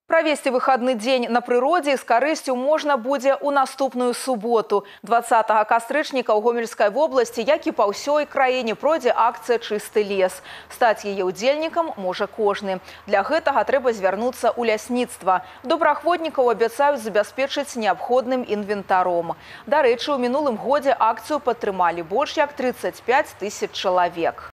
Правесці выхадны дзень на прыродзе з карысцю можна будзе ў наступную суботу. 20 кастрычніка ў Гомельскай вобласці, як і па ўсёй краіне, пройдзе акцыя «Чысты лес». Стаць яе ўдзельнікам можа кожны. Для гэтага трэба звярнуцца ў лясніцтва. Добраахвотнікаў абяцаюць забяспечыць неабходным інвентаром. Дарэчы, у мінулым годзе акцыю падтрымалі больш як 35 000 чалавек.